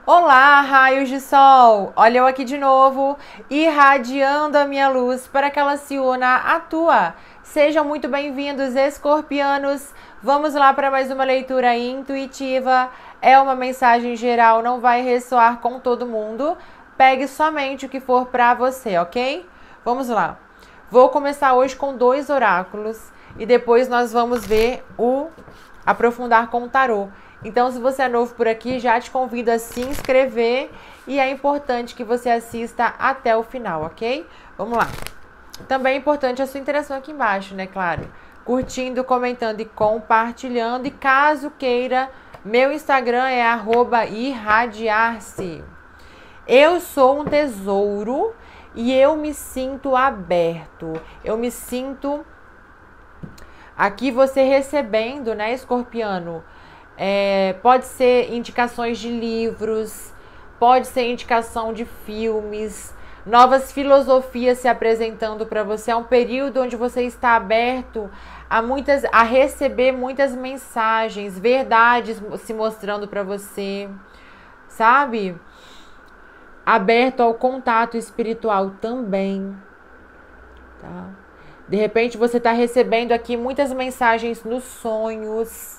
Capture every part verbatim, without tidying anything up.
Olá, raios de sol! Olha eu aqui de novo, irradiando a minha luz para que ela se una à tua. Sejam muito bem-vindos, escorpianos. Vamos lá para mais uma leitura intuitiva. É uma mensagem geral, não vai ressoar com todo mundo. Pegue somente o que for para você, ok? Vamos lá. Vou começar hoje com dois oráculos e depois nós vamos ver o aprofundar com o tarô. Então, se você é novo por aqui, já te convido a se inscrever e é importante que você assista até o final, ok? Vamos lá. Também é importante a sua interação aqui embaixo, né? Claro. Curtindo, comentando e compartilhando. E caso queira, meu Instagram é arroba irradiar-se. Eu sou um tesouro e eu me sinto aberto. Eu me sinto aqui você recebendo, né, escorpiano? É, pode ser indicações de livros, pode ser indicação de filmes, novas filosofias se apresentando para você. É um período onde você está aberto a, muitas, a receber muitas mensagens, verdades se mostrando para você, sabe? Aberto ao contato espiritual também, tá? De repente você está recebendo aqui muitas mensagens nos sonhos.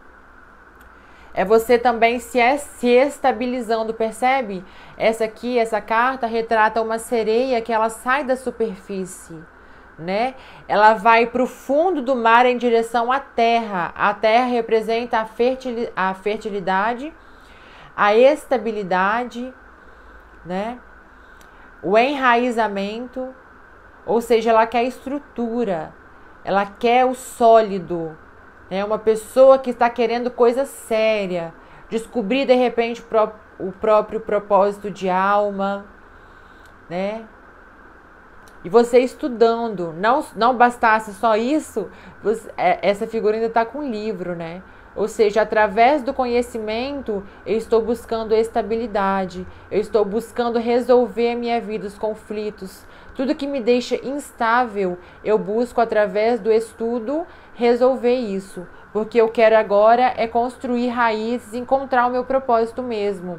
É você também se, é, se estabilizando, percebe? Essa aqui, essa carta, retrata uma sereia que ela sai da superfície, né? Ela vai para o fundo do mar em direção à terra. A terra representa a, fertil, a fertilidade, a estabilidade, né? O enraizamento, ou seja, ela quer estrutura, ela quer o sólido. É uma pessoa que está querendo coisa séria, descobrir de repente o próprio propósito de alma, né? E você estudando, não, não bastasse só isso, você, essa figura ainda está com livro, né? Ou seja, através do conhecimento, eu estou buscando estabilidade, eu estou buscando resolver a minha vida, os conflitos. Tudo que me deixa instável, eu busco através do estudo resolver isso. Porque eu quero agora é construir raízes, encontrar o meu propósito mesmo.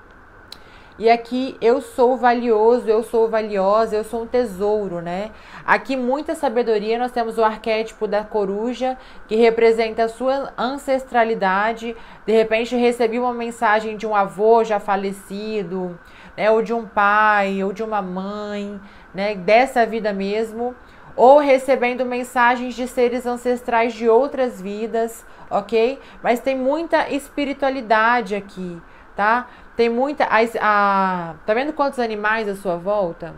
E aqui eu sou valioso, eu sou valiosa, eu sou um tesouro, né? Aqui muita sabedoria, nós temos o arquétipo da coruja, que representa a sua ancestralidade. De repente recebi uma mensagem de um avô já falecido, né? Ou de um pai, ou de uma mãe, né? Dessa vida mesmo. Ou recebendo mensagens de seres ancestrais de outras vidas, ok? Mas tem muita espiritualidade aqui, tá? Tem muita... A, a, tá vendo quantos animais à sua volta?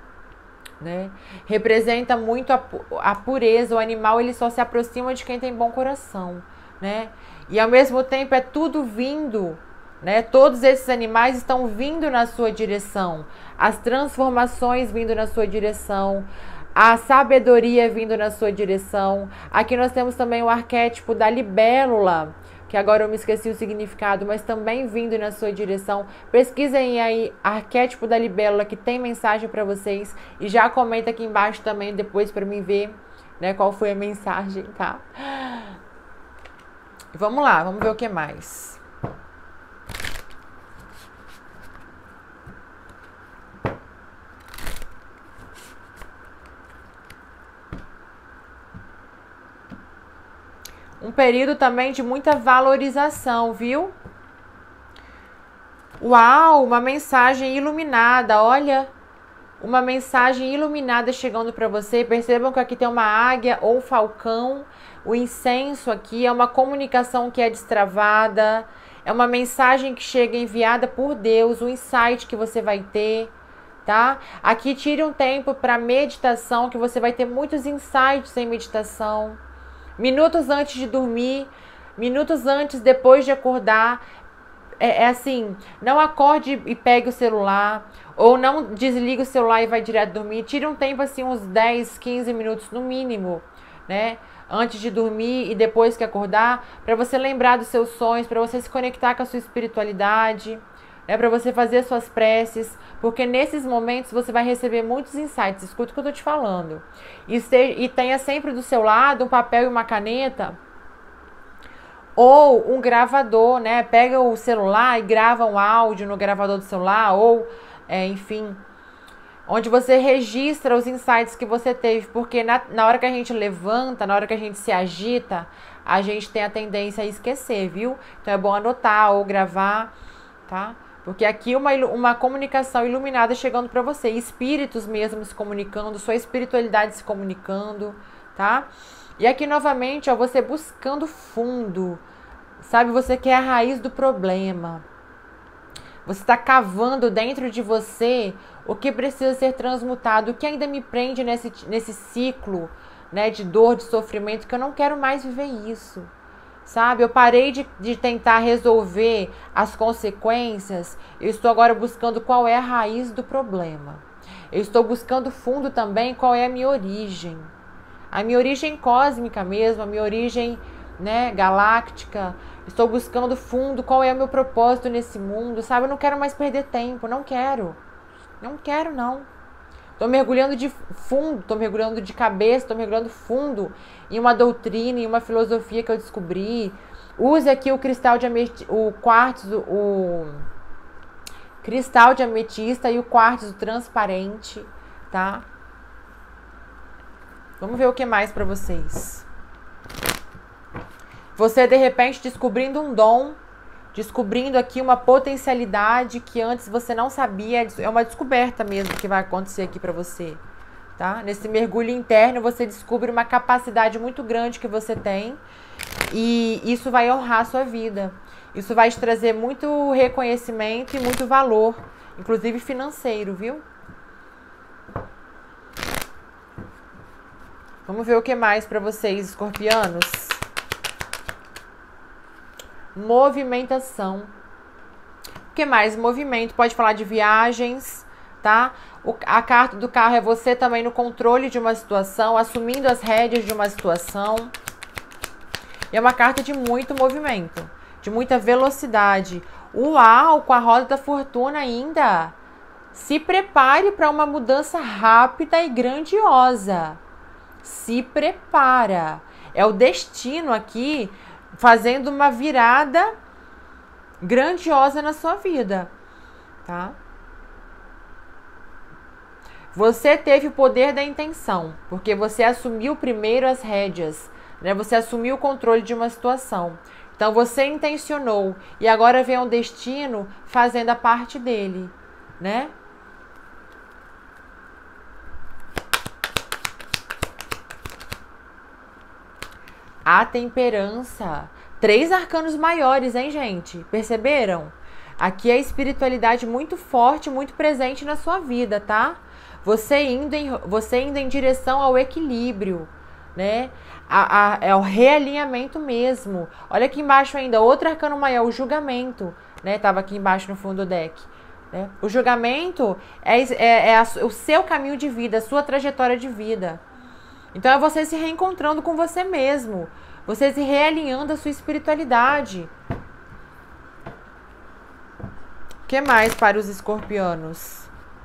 Né? Representa muito a, a pureza. O animal, ele só se aproxima de quem tem bom coração, né? E ao mesmo tempo é tudo vindo, né? Todos esses animais estão vindo na sua direção. As transformações vindo na sua direção. A sabedoria vindo na sua direção. Aqui nós temos também o arquétipo da libélula, que agora eu me esqueci o significado, mas também vindo na sua direção. Pesquisem aí arquétipo da libélula, que tem mensagem para vocês, e já comenta aqui embaixo também depois para mim ver, né, qual foi a mensagem, tá? Vamos lá, vamos ver o que mais. Um período também de muita valorização, viu? Uau, uma mensagem iluminada, olha. Uma mensagem iluminada chegando para você. Percebam que aqui tem uma águia ou um falcão. O incenso aqui é uma comunicação que é destravada. É uma mensagem que chega enviada por Deus, um insight que você vai ter, tá? Aqui tire um tempo para meditação, que você vai ter muitos insights em meditação. Minutos antes de dormir, minutos antes, depois de acordar. É, é assim, não acorde e pegue o celular, ou não desligue o celular e vai direto dormir. Tire um tempo assim, uns dez, quinze minutos no mínimo, né? Antes de dormir e depois que acordar, para você lembrar dos seus sonhos, para você se conectar com a sua espiritualidade, né? Para você fazer suas preces, porque nesses momentos você vai receber muitos insights. Escuta o que eu tô te falando. E, se, e tenha sempre do seu lado um papel e uma caneta, Ou um gravador, né? Pega o celular e grava um áudio no gravador do celular, ou, é, enfim, onde você registra os insights que você teve, porque na, na hora que a gente levanta, na hora que a gente se agita, a gente tem a tendência a esquecer, viu? Então é bom anotar ou gravar, tá? Porque aqui uma, uma comunicação iluminada chegando para você, espíritos mesmo se comunicando, sua espiritualidade se comunicando, tá? E aqui novamente, ó, você buscando fundo, sabe? Você quer a raiz do problema. Você está cavando dentro de você o que precisa ser transmutado, o que ainda me prende nesse, nesse ciclo, né, de dor, de sofrimento, que eu não quero mais viver isso, sabe? Eu parei de, de tentar resolver as consequências, eu estou agora buscando qual é a raiz do problema. Eu estou buscando fundo também qual é a minha origem. A minha origem cósmica mesmo, a minha origem, né, galáctica. Estou buscando fundo qual é o meu propósito nesse mundo, sabe? Eu não quero mais perder tempo, não quero. Não quero, não. Estou mergulhando de fundo, estou mergulhando de cabeça, estou mergulhando fundo em uma doutrina, em uma filosofia que eu descobri. Use aqui o cristal de ametista, o quartzo, o cristal de ametista e o quartzo transparente, tá? Vamos ver o que mais para vocês. Você, de repente, descobrindo um dom, descobrindo aqui uma potencialidade que antes você não sabia, é uma descoberta mesmo que vai acontecer aqui para você, tá? Nesse mergulho interno, você descobre uma capacidade muito grande que você tem e isso vai honrar a sua vida. Isso vai te trazer muito reconhecimento e muito valor, inclusive financeiro, viu? Vamos ver o que mais para vocês, escorpianos. Movimentação. O que mais? Movimento. Pode falar de viagens, tá? O, a carta do carro é você também no controle de uma situação, assumindo as rédeas de uma situação. E é uma carta de muito movimento, de muita velocidade. Uau, com a roda da fortuna ainda. Se prepare para uma mudança rápida e grandiosa. Se prepara. É o destino aqui fazendo uma virada grandiosa na sua vida, tá? Você teve o poder da intenção, porque você assumiu primeiro as rédeas, né? Você assumiu o controle de uma situação. Então você intencionou e agora vem o destino fazendo a parte dele, né? A temperança. Três arcanos maiores, hein, gente? Perceberam? Aqui é a espiritualidade muito forte, muito presente na sua vida, tá? Você indo em, você indo em direção ao equilíbrio, né? A, a, é o realinhamento mesmo. Olha aqui embaixo ainda, outro arcano maior, o julgamento, né? Tava aqui embaixo no fundo do deck. Né? O julgamento é, é, é a, o seu caminho de vida, a sua trajetória de vida. Então é você se reencontrando com você mesmo. Você se realinhando a sua espiritualidade. O que mais para os escorpianos?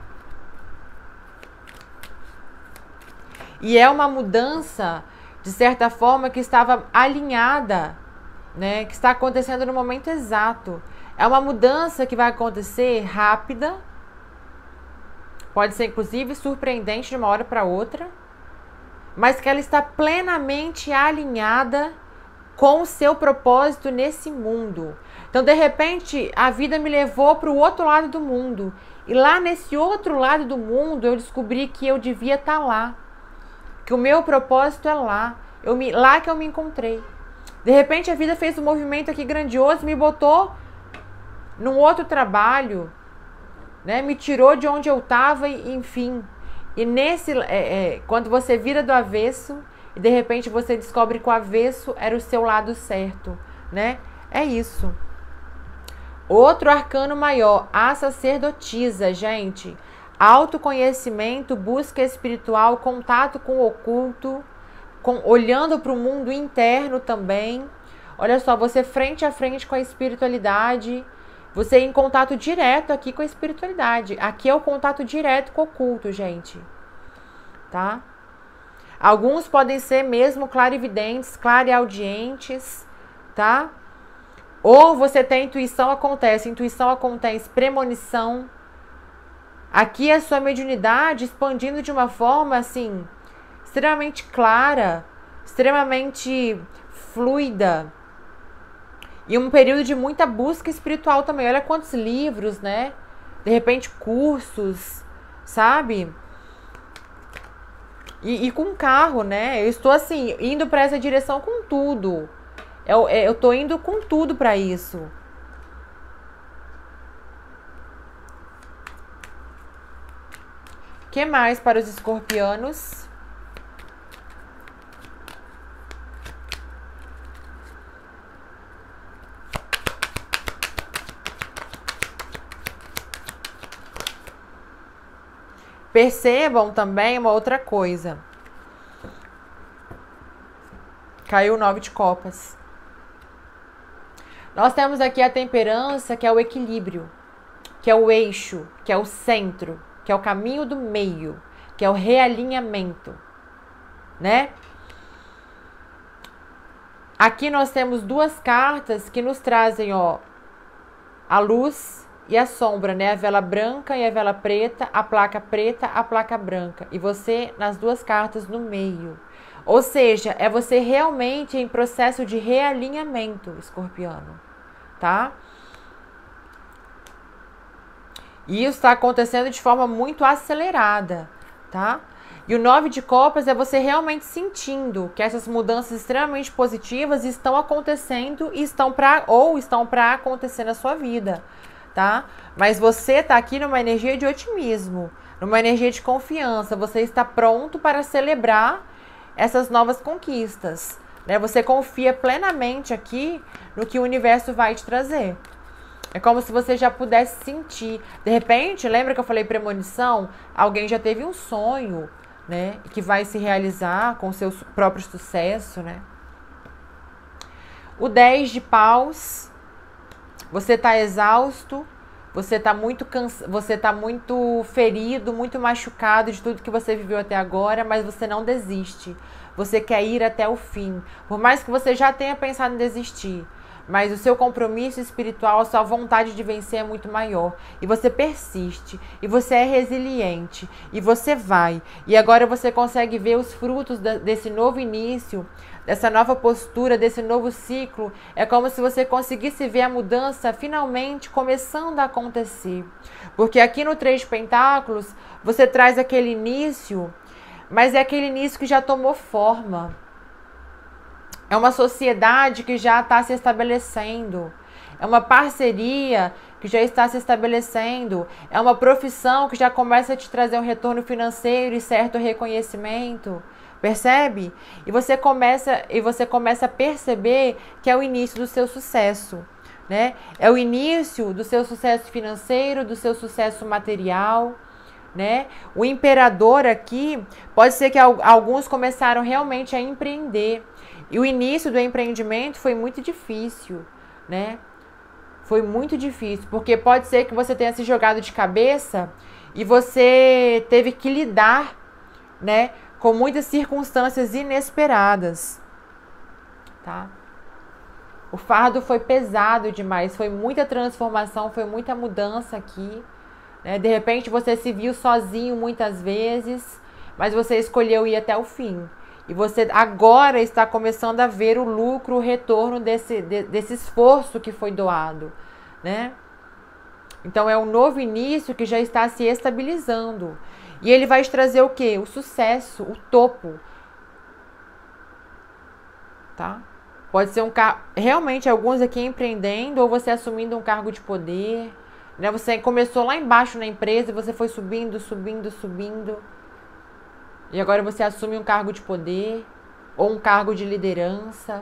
E é uma mudança, de certa forma, que estava alinhada, né? Que está acontecendo no momento exato. É uma mudança que vai acontecer rápida. Pode ser, inclusive, surpreendente de uma hora para outra. Mas que ela está plenamente alinhada com o seu propósito nesse mundo. Então, de repente, a vida me levou para o outro lado do mundo. E lá nesse outro lado do mundo, eu descobri que eu devia estar lá. Que o meu propósito é lá. Eu me, lá que eu me encontrei. De repente, a vida fez um movimento aqui grandioso e me botou num outro trabalho, né? Me tirou de onde eu estava, e, enfim... E nesse, é, é, quando você vira do avesso e de repente você descobre que o avesso era o seu lado certo, né? É isso. Outro arcano maior, a sacerdotisa, gente. Autoconhecimento, busca espiritual, contato com o oculto, com, olhando para o mundo interno também. Olha só, você frente a frente com a espiritualidade. Você em contato direto aqui com a espiritualidade. Aqui é o contato direto com o oculto, gente. Tá? Alguns podem ser mesmo clarividentes, clareaudientes, tá? Ou você tem intuição, acontece, intuição acontece, premonição. Aqui é a sua mediunidade expandindo de uma forma, assim, extremamente clara, extremamente fluida. E um período de muita busca espiritual também. Olha quantos livros, né? De repente, cursos, sabe? E, e com carro, né? Eu estou, assim, indo para essa direção com tudo. Eu, eu tô indo com tudo para isso. O que mais para os escorpianos? Percebam também uma outra coisa. Caiu o nove de copas. Nós temos aqui a temperança, que é o equilíbrio, que é o eixo, que é o centro, que é o caminho do meio, que é o realinhamento, né? Aqui nós temos duas cartas que nos trazem, ó, a luz e a sombra, né? A vela branca e a vela preta, a placa preta, a placa branca. E você nas duas cartas no meio. Ou seja, é você realmente em processo de realinhamento, escorpiano, tá? E isso está acontecendo de forma muito acelerada, tá? E o nove de copas é você realmente sentindo que essas mudanças extremamente positivas estão acontecendo e estão para ou estão para acontecer na sua vida, tá? Mas você tá aqui numa energia de otimismo, numa energia de confiança, você está pronto para celebrar essas novas conquistas, né? Você confia plenamente aqui no que o universo vai te trazer. É como se você já pudesse sentir. De repente, lembra que eu falei premonição? Alguém já teve um sonho, né? Que vai se realizar com o seu próprio sucesso, né? O dez de paus. Você tá exausto. Você tá muito cansa... você tá muito ferido, muito machucado de tudo que você viveu até agora, mas você não desiste. Você quer ir até o fim. Por mais que você já tenha pensado em desistir, mas o seu compromisso espiritual, a sua vontade de vencer é muito maior. E você persiste, e você é resiliente, e você vai. E agora você consegue ver os frutos desse novo início, dessa nova postura, desse novo ciclo. É como se você conseguisse ver a mudança finalmente começando a acontecer. Porque aqui no Três de Pentáculos, você traz aquele início, mas é aquele início que já tomou forma. É uma sociedade que já está se estabelecendo. É uma parceria que já está se estabelecendo. É uma profissão que já começa a te trazer um retorno financeiro e certo reconhecimento. Percebe? E você começa, e você começa a perceber que é o início do seu sucesso, né? É o início do seu sucesso financeiro, do seu sucesso material, né? O imperador aqui, pode ser que alguns começaram realmente a empreender. E o início do empreendimento foi muito difícil, né? Foi muito difícil, porque pode ser que você tenha se jogado de cabeça e você teve que lidar, né, com muitas circunstâncias inesperadas, tá? O fardo foi pesado demais, foi muita transformação, foi muita mudança aqui, né? De repente você se viu sozinho muitas vezes, mas você escolheu ir até o fim. E você agora está começando a ver o lucro, o retorno desse, de, desse esforço que foi doado, né? Então é um novo início que já está se estabilizando. E ele vai te trazer o quê? O sucesso, o topo. Tá? Pode ser um cargo... Realmente, alguns aqui empreendendo ou você assumindo um cargo de poder, né? Você começou lá embaixo na empresa e você foi subindo, subindo, subindo. E agora você assume um cargo de poder ou um cargo de liderança.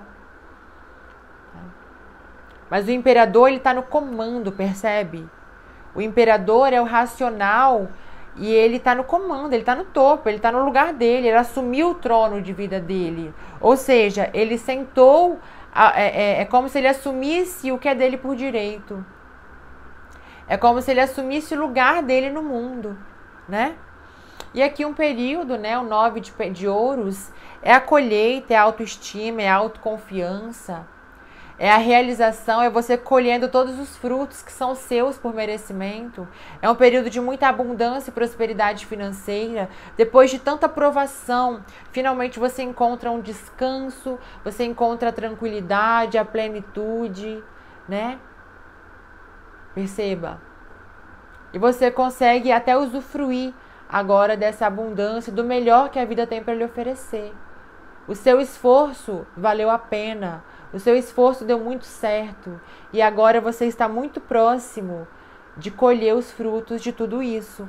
Mas o imperador, ele está no comando, percebe? O imperador é o racional e ele está no comando, ele está no topo, ele está no lugar dele, ele assumiu o trono de vida dele. Ou seja, ele sentou, é, é, é como se ele assumisse o que é dele por direito. É como se ele assumisse o lugar dele no mundo, né? E aqui um período, né, o nove de, de ouros, é a colheita, é a autoestima, é a autoconfiança. É a realização, é você colhendo todos os frutos que são seus por merecimento. É um período de muita abundância e prosperidade financeira. Depois de tanta provação, finalmente você encontra um descanso, você encontra a tranquilidade, a plenitude, né? Perceba. E você consegue até usufruir agora dessa abundância, do melhor que a vida tem para lhe oferecer. O seu esforço valeu a pena. O seu esforço deu muito certo. E agora você está muito próximo de colher os frutos de tudo isso.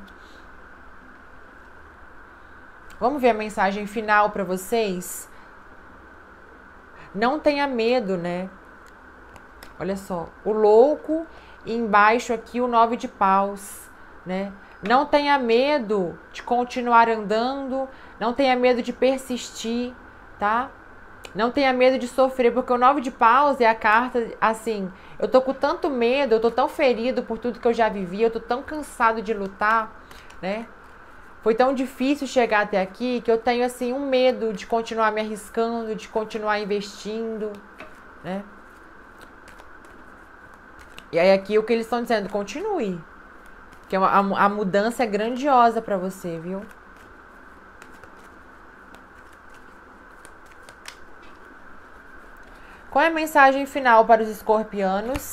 Vamos ver a mensagem final para vocês? Não tenha medo, né? Olha só, o louco e embaixo aqui o nove de paus, né? Não tenha medo de continuar andando, não tenha medo de persistir, tá? Não tenha medo de sofrer, porque o nove de paus é a carta, assim, eu tô com tanto medo, eu tô tão ferido por tudo que eu já vivi, eu tô tão cansado de lutar, né? Foi tão difícil chegar até aqui que eu tenho, assim, um medo de continuar me arriscando, de continuar investindo, né? E aí aqui o que eles estão dizendo, continue. Porque a, a mudança é grandiosa para você, viu? Qual é a mensagem final para os escorpianos?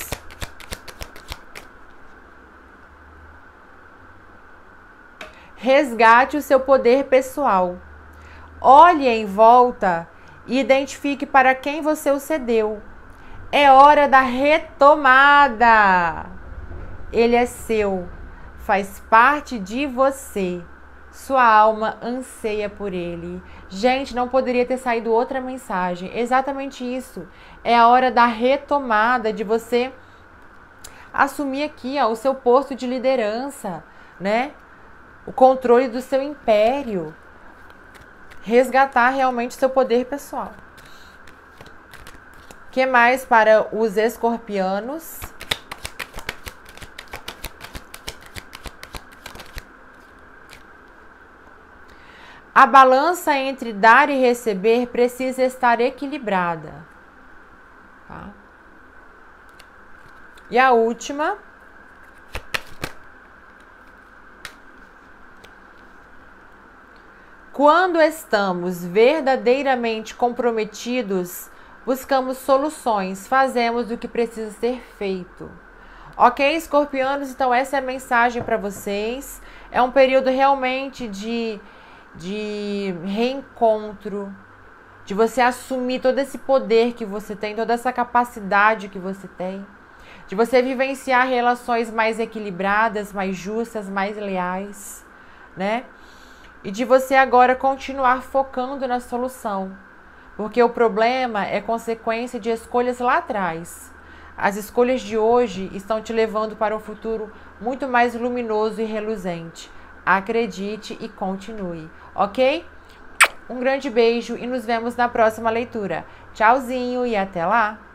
Resgate o seu poder pessoal. Olhe em volta e identifique para quem você o cedeu. É hora da retomada. Ele é seu, faz parte de você. Sua alma anseia por ele. Gente, não poderia ter saído outra mensagem. Exatamente isso. É a hora da retomada, de você assumir aqui, ó, o seu posto de liderança, né? O controle do seu império. Resgatar realmente seu poder pessoal. O que mais para os escorpianos? A balança entre dar e receber precisa estar equilibrada. Tá? E a última. Quando estamos verdadeiramente comprometidos, buscamos soluções, fazemos o que precisa ser feito. Ok, escorpianos? Então essa é a mensagem para vocês. É um período realmente de... de reencontro, de você assumir todo esse poder que você tem, toda essa capacidade que você tem, de você vivenciar relações mais equilibradas, mais justas, mais leais, né? E de você agora continuar focando na solução, porque o problema é consequência de escolhas lá atrás. As escolhas de hoje estão te levando para um futuro muito mais luminoso e reluzente. Acredite e continue, ok? Um grande beijo e nos vemos na próxima leitura. Tchauzinho e até lá!